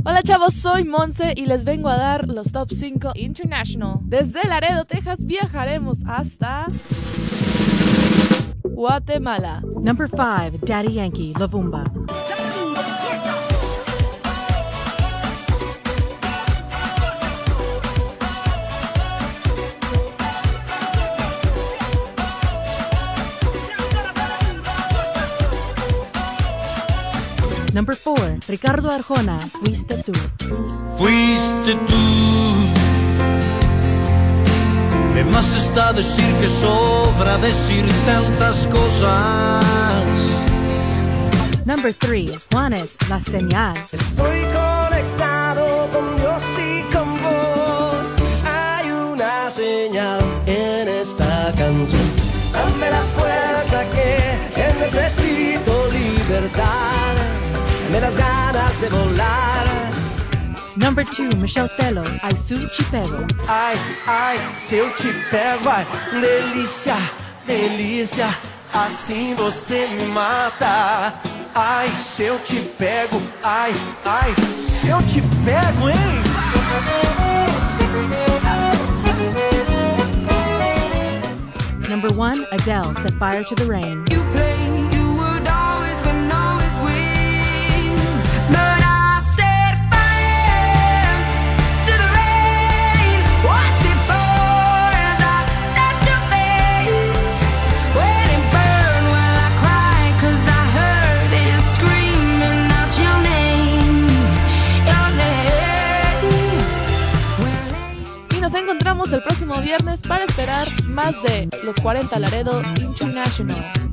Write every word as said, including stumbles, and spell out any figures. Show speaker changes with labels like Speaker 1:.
Speaker 1: Hola chavos, soy Monse y les vengo a dar los top cinco International. Desde Laredo, Texas, viajaremos hasta Guatemala.
Speaker 2: Number five, Daddy Yankee, La Vumba. Number four, Ricardo Arjona, Fuiste tú.
Speaker 3: Fuiste tú. De más está decir que sobra decir tantas cosas.
Speaker 2: Number three, Juanes, La Señal.
Speaker 4: Estoy conectado con Dios y con vos. Hay una señal en esta canción. Dame la fuerza que, que necesito, libertad. Me das ganas de volar.
Speaker 2: Number two, Michelle Tello, Ai Se Eu Te Pego.
Speaker 4: Ai, ai, se eu te pego, ai, delícia, delícia, assim você me mata. Ai, se eu te pego, ai, ai, se eu te pego, hein?
Speaker 2: Number one, Adele, Set Fire to the Rain.
Speaker 5: You play, you would always win, always win. But I set fire to the rain. Watch it pour as I touch your face. When it burn, will I cry? Cause I heard it screaming out your name, your name.
Speaker 1: Y nos encontramos el próximo viernes para esperar más de los cuarenta Laredo International.